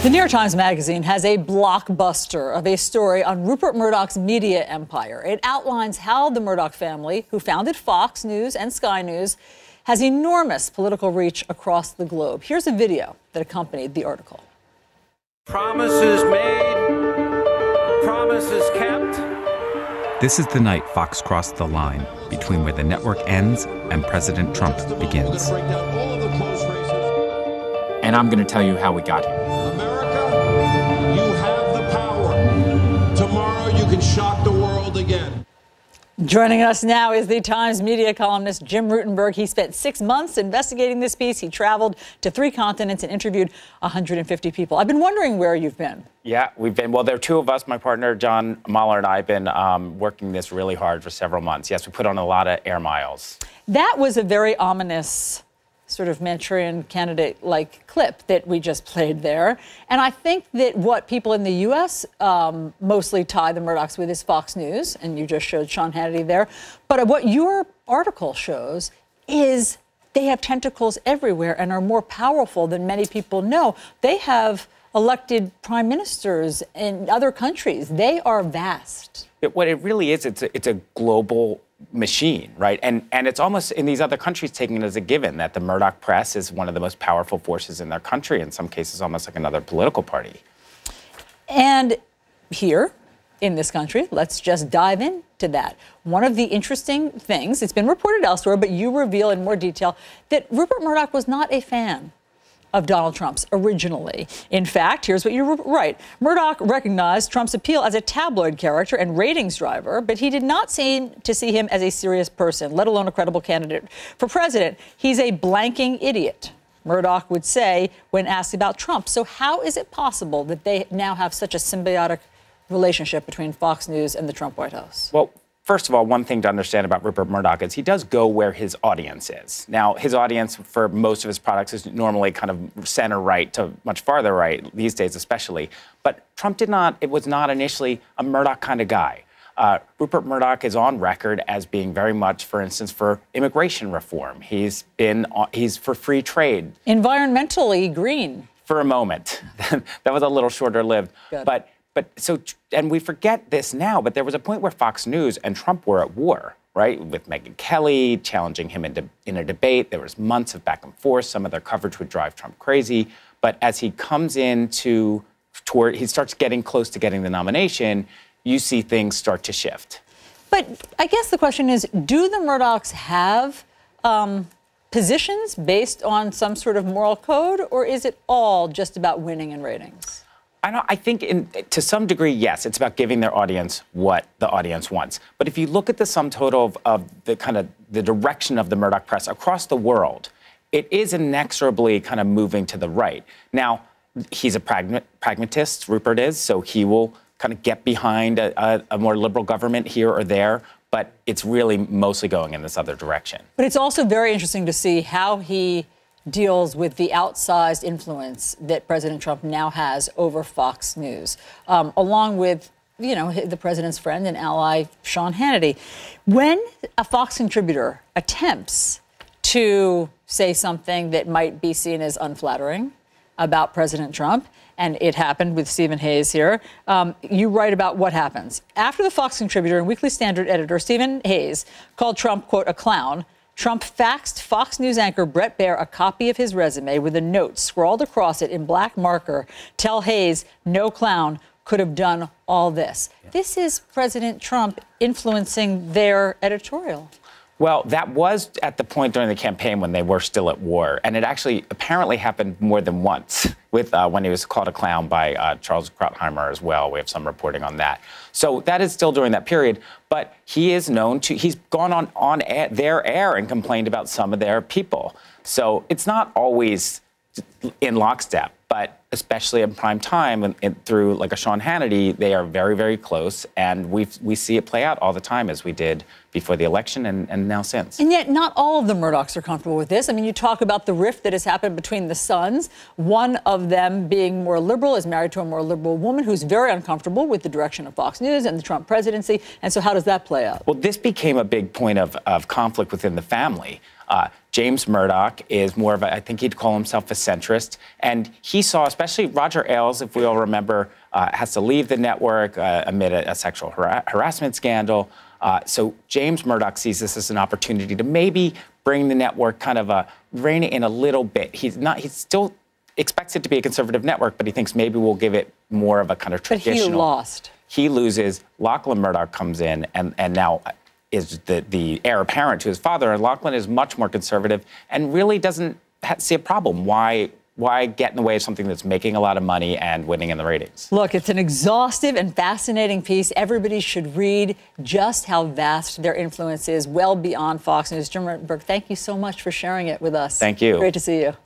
The New York Times Magazine has a blockbuster of a story on Rupert Murdoch's media empire. It outlines how the Murdoch family, who founded Fox News and Sky News, has enormous political reach across the globe. Here's a video that accompanied the article. Promises made, promises kept. This is the night Fox crossed the line between where the network ends and President Trump begins. And I'm going to tell you how we got here. America, you have the power. Tomorrow you can shock the world again. Joining us now is the Times media columnist Jim Rutenberg. He spent 6 months investigating this piece. He traveled to 3 continents and interviewed 150 people. I've been wondering where you've been. Yeah, well, there are 2 of us, my partner John Mahler and I have been working this really hard for several months. Yes, we put on a lot of air miles. That was a very ominous sort of Manchurian candidate-like clip that we just played there. And I think that what people in the U.S. Mostly tie the Murdochs with is Fox News, and you just showed Sean Hannity there. But what your article shows is they have tentacles everywhere and are more powerful than many people know. They have elected prime ministers in other countries. They are vast. What it really is, it's a global machine, right? And it's almost in these other countries taking it as a given that the Murdoch press is one of the most powerful forces in their country, in some cases almost like another political party. And here in this country, let's just dive into that. One of the interesting things, it's been reported elsewhere, but you reveal in more detail that Rupert Murdoch was not a fan of Donald Trump's originally. In fact, here's what you write. Murdoch recognized Trump's appeal as a tabloid character and ratings driver, but he did not seem to see him as a serious person, let alone a credible candidate for president. He's a blanking idiot, Murdoch would say when asked about Trump. So how is it possible that they now have such a symbiotic relationship between Fox News and the Trump White House? Well, first of all, one thing to understand about Rupert Murdoch is he does go where his audience is. Now, his audience for most of his products is normally kind of center right to much farther right, these days especially. But Trump was not initially a Murdoch kind of guy. Rupert Murdoch is on record as being very much, for instance, for immigration reform. He's for free trade. Environmentally green. For a moment. That was a little shorter lived. And we forget this now, but there was a point where Fox News and Trump were at war, right? With Megyn Kelly challenging him in a debate. There was months of back and forth. Some of their coverage would drive Trump crazy. But as he comes he starts getting close to getting the nomination, you see things start to shift. But I guess the question is, do the Murdochs have positions based on some sort of moral code, or is it all just about winning and ratings? I think to some degree, yes, it's about giving their audience what the audience wants. But if you look at the sum total of the direction of the Murdoch press across the world, it is inexorably kind of moving to the right. Now, he's a pragmatist, Rupert is, so he will kind of get behind a more liberal government here or there, but it's really mostly going in this other direction. But it's also very interesting to see how he deals with the outsized influence that President Trump now has over Fox News, along with, the president's friend and ally, Sean Hannity. When a Fox contributor attempts to say something that might be seen as unflattering about President Trump, and it happened with Stephen Hayes here, you write about what happens. After the Fox contributor and Weekly Standard editor Stephen Hayes called Trump, quote, a clown, Trump faxed Fox News anchor Bret Baier a copy of his resume with a note scrawled across it in black marker. Tell Hayes, no clown could have done all this. Yeah. This is President Trump influencing their editorial. Well, that was at the point during the campaign when they were still at war. And it actually apparently happened more than once with when he was called a clown by Charles Krautheimer as well. We have some reporting on that. So that is still during that period. But he is known to, he's gone on their air and complained about some of their people. So it's not always in lockstep, but especially in prime time and through like a Sean Hannity, they are very, very close. And we see it play out all the time, as we did before the election and now since. And yet not all of the Murdochs are comfortable with this. I mean, you talk about the rift that has happened between the sons. One of them being more liberal is married to a more liberal woman who's very uncomfortable with the direction of Fox News and the Trump presidency. And so how does that play out? Well, this became a big point of conflict within the family. James Murdoch is more of a, I think he'd call himself a centrist, and he saw, especially Roger Ailes, if we all remember, has to leave the network amid a sexual harassment scandal. So James Murdoch sees this as an opportunity to maybe bring the network kind of rein it in a little bit. He still expects it to be a conservative network, but he thinks maybe we'll give it more of a kind of traditional. But he lost. He loses. Lachlan Murdoch comes in and now is the heir apparent to his father. And Lachlan is much more conservative and really doesn't see a problem. Why get in the way of something that's making a lot of money and winning in the ratings? Look, it's an exhaustive and fascinating piece. Everybody should read just how vast their influence is, well beyond Fox News. Jim Rutenberg, thank you so much for sharing it with us. Thank you. Great to see you.